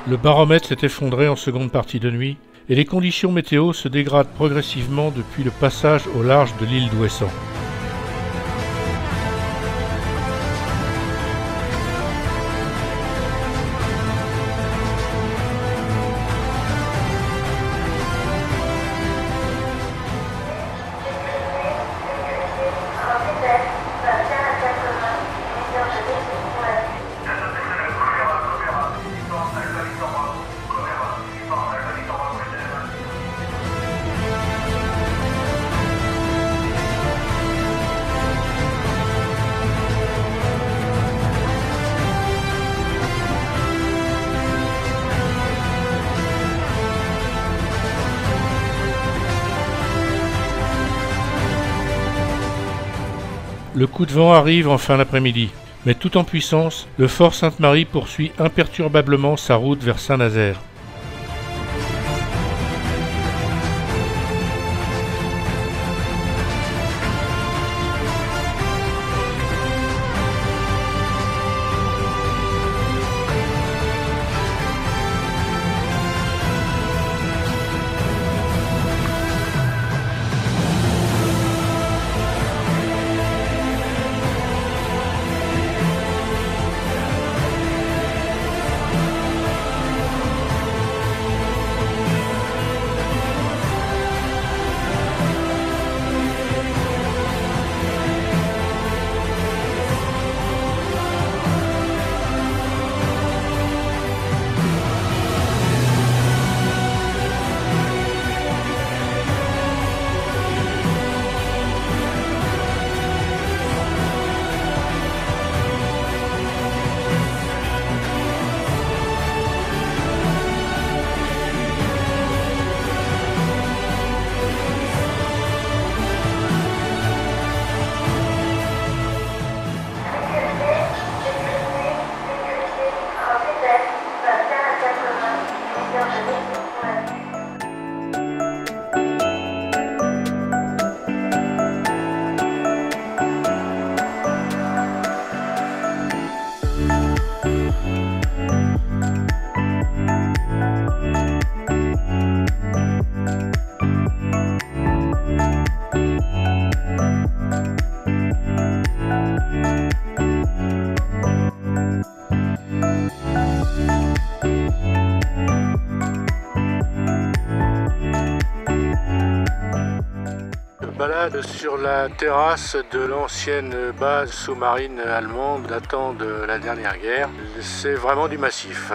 Le baromètre s'est effondré en seconde partie de nuit et les conditions météo se dégradent progressivement depuis le passage au large de l'île d'Ouessant. Le coup de vent arrive en fin d'après-midi, mais tout en puissance, le fort Sainte-Marie poursuit imperturbablement sa route vers Saint-Nazaire. Balade sur la terrasse de l'ancienne base sous-marine allemande datant de la dernière guerre. C'est vraiment du massif.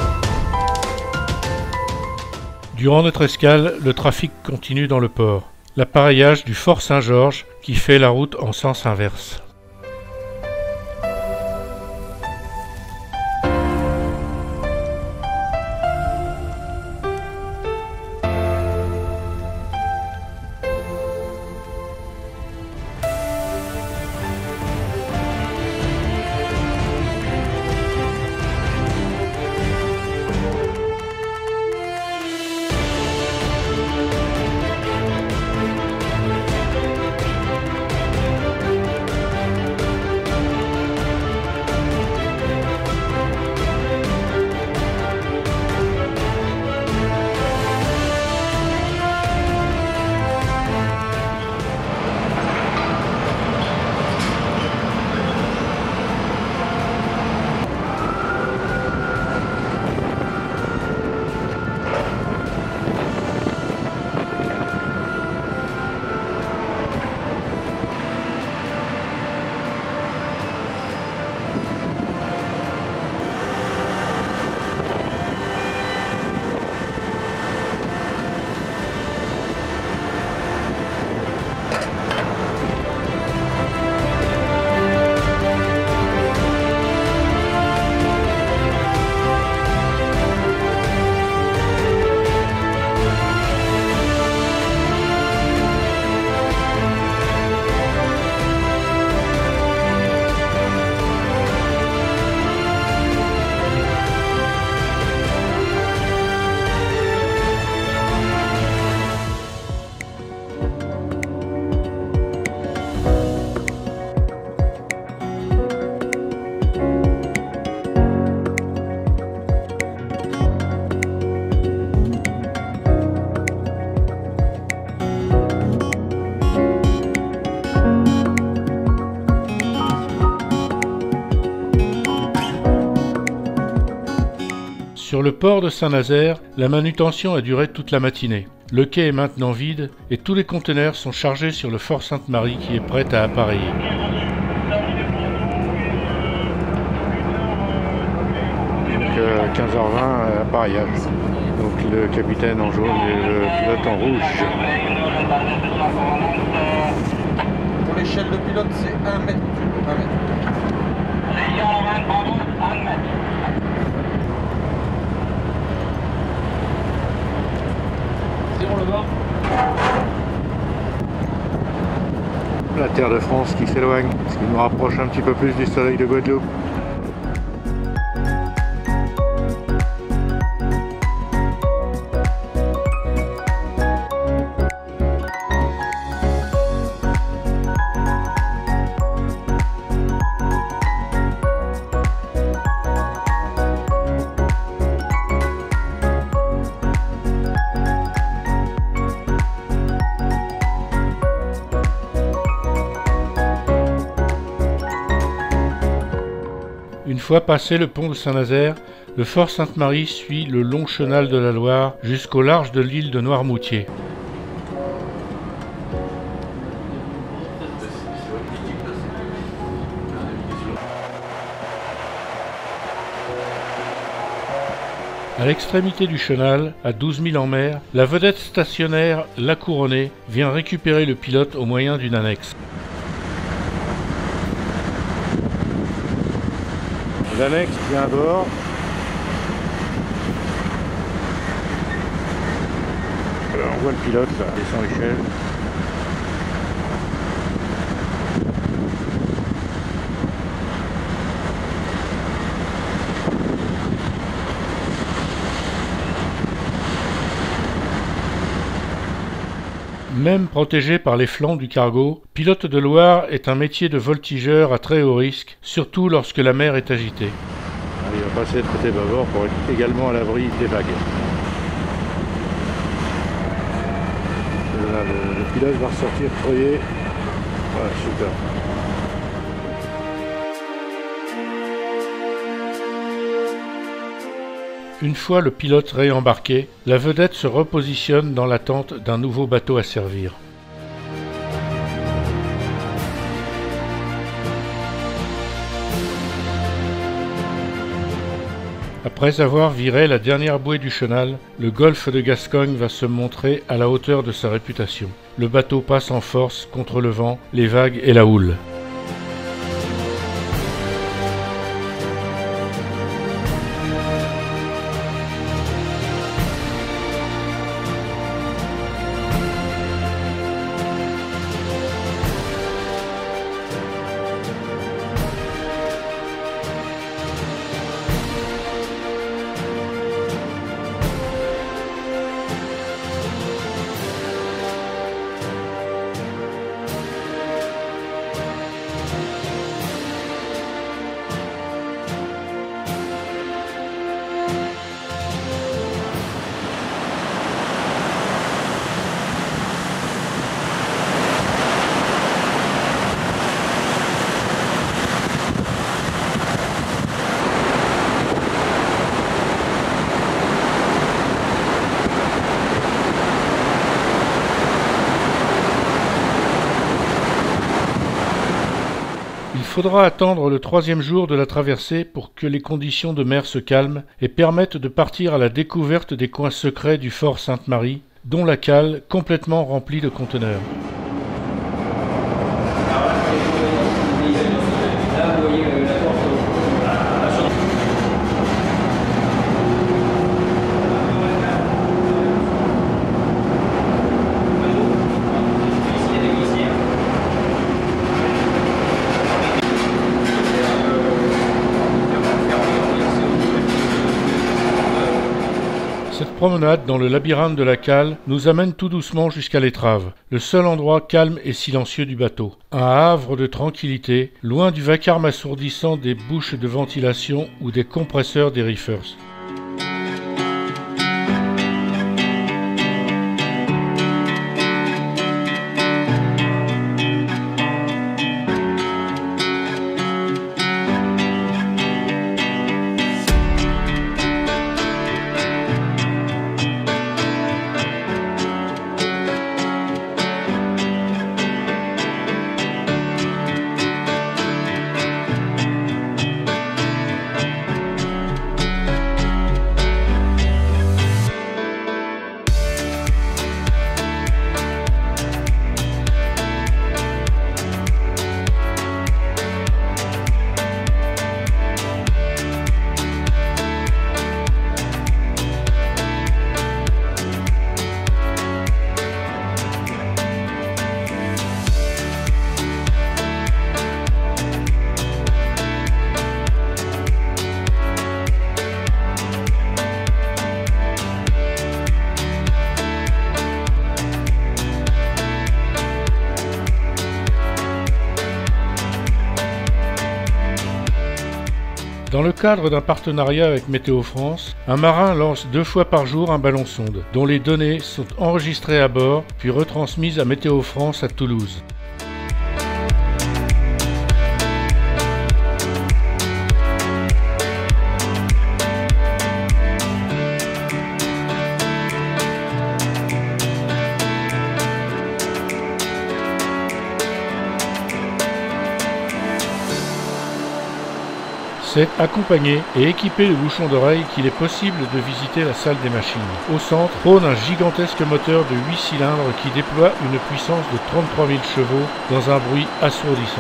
Durant notre escale, le trafic continue dans le port. l'appareillage du Fort Saint-Georges qui fait la route en sens inverse. Sur le port de Saint-Nazaire, la manutention a duré toute la matinée. Le quai est maintenant vide et tous les conteneurs sont chargés sur le Fort Sainte-Marie qui est prêt à appareiller. Donc 15h20 appareillage. Donc le capitaine en jaune et le pilote en rouge. Pour l'échelle de pilote, c'est 1 mètre. 1 mètre. La terre de France qui s'éloigne, ce qui nous rapproche un petit peu plus du soleil de Guadeloupe. Une fois passé le pont de Saint-Nazaire, le Fort Sainte-Marie suit le long chenal de la Loire jusqu'au large de l'île de Noirmoutier. À l'extrémité du chenal, à 12 000 en mer, la vedette stationnaire La Couronnée vient récupérer le pilote au moyen d'une annexe. L'annexe vient à bord. Alors on voit le pilote là, descend l'échelle. Même protégé par les flancs du cargo, pilote de Loire est un métier de voltigeur à très haut risque, surtout lorsque la mer est agitée. Il va passer de côté bâbord pour être également à l'abri des vagues. Là, le pilote va ressortir treuillé. Voilà, super. Une fois le pilote réembarqué, la vedette se repositionne dans l'attente d'un nouveau bateau à servir. Après avoir viré la dernière bouée du chenal, le golfe de Gascogne va se montrer à la hauteur de sa réputation. Le bateau passe en force contre le vent, les vagues et la houle. Il faudra attendre le 3e jour de la traversée pour que les conditions de mer se calment et permettent de partir à la découverte des coins secrets du fort Sainte-Marie, dont la cale complètement remplie de conteneurs. Cette promenade dans le labyrinthe de la cale nous amène tout doucement jusqu'à l'étrave, le seul endroit calme et silencieux du bateau. Un havre de tranquillité, loin du vacarme assourdissant des bouches de ventilation ou des compresseurs des reefers. Dans le cadre d'un partenariat avec Météo France, un marin lance 2 fois par jour un ballon sonde, dont les données sont enregistrées à bord puis retransmises à Météo France à Toulouse. C'est accompagné et équipé de bouchons d'oreille qu'il est possible de visiter la salle des machines. Au centre trône un gigantesque moteur de 8 cylindres qui déploie une puissance de 33 000 chevaux dans un bruit assourdissant.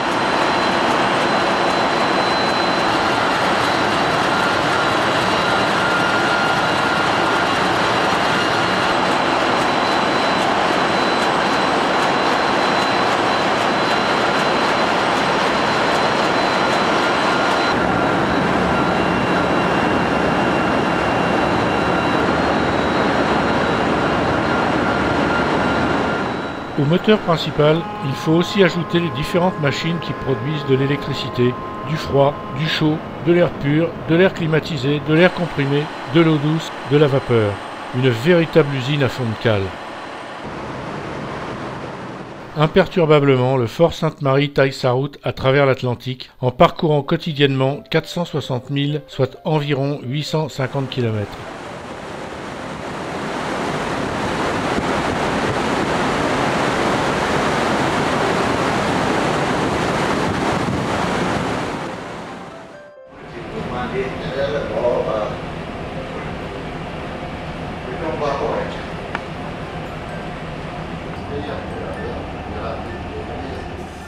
Au moteur principal, il faut aussi ajouter les différentes machines qui produisent de l'électricité, du froid, du chaud, de l'air pur, de l'air climatisé, de l'air comprimé, de l'eau douce, de la vapeur. Une véritable usine à fond de cale. Imperturbablement, le fort Sainte-Marie taille sa route à travers l'Atlantique en parcourant quotidiennement 460 000, soit environ 850 km.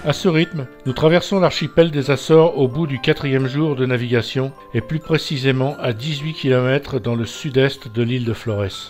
À ce rythme, nous traversons l'archipel des Açores au bout du 4e jour de navigation et plus précisément à 18 km dans le sud-est de l'île de Flores.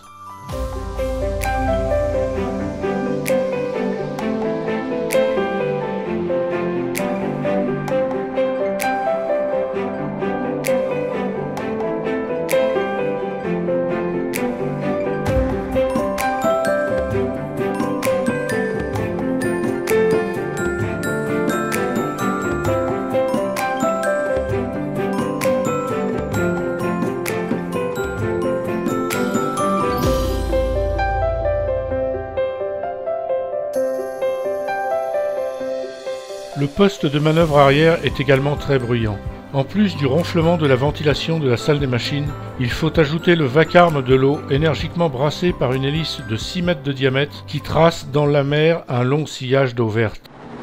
Le poste de manœuvre arrière est également très bruyant. En plus du ronflement de la ventilation de la salle des machines, il faut ajouter le vacarme de l'eau énergiquement brassée par une hélice de 6 mètres de diamètre qui trace dans la mer un long sillage d'eau verte.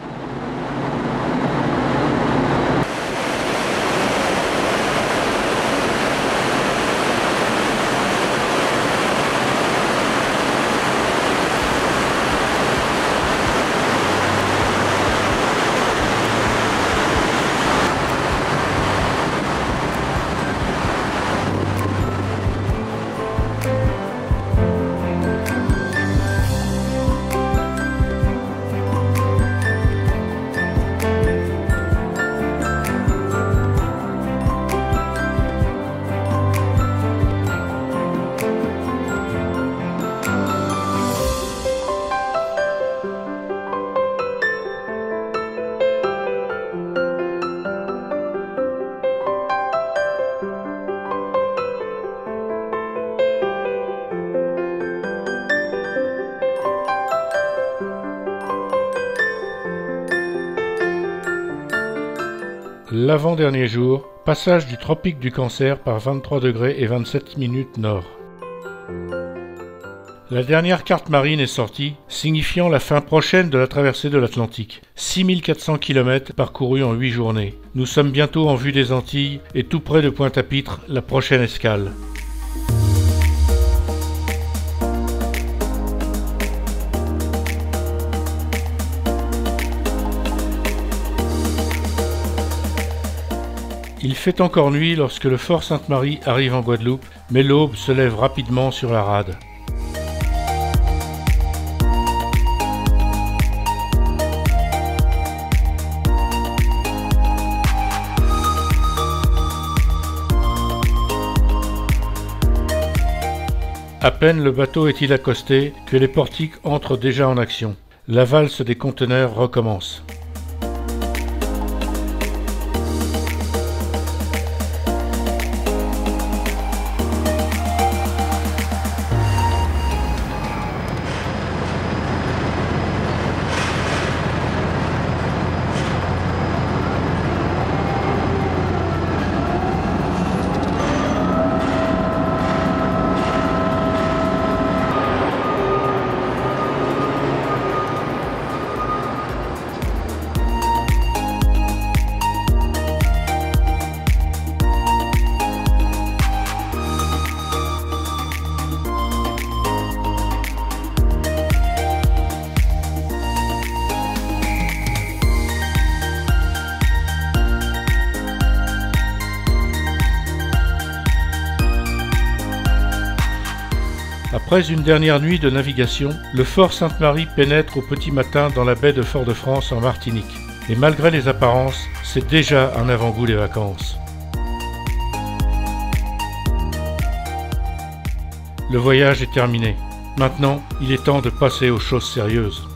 L'avant-dernier jour, passage du tropique du Cancer par 23 degrés et 27 minutes nord. La dernière carte marine est sortie, signifiant la fin prochaine de la traversée de l'Atlantique. 6400 km parcourus en 8 journées. Nous sommes bientôt en vue des Antilles et tout près de Pointe-à-Pitre, la prochaine escale. Il fait encore nuit lorsque le Fort Sainte-Marie arrive en Guadeloupe, mais l'aube se lève rapidement sur la rade. À peine le bateau est-il accosté que les portiques entrent déjà en action. La valse des conteneurs recommence. Après une dernière nuit de navigation, le Fort Sainte-Marie pénètre au petit matin dans la baie de Fort-de-France en Martinique. Et malgré les apparences, c'est déjà un avant-goût des vacances. Le voyage est terminé. Maintenant, il est temps de passer aux choses sérieuses.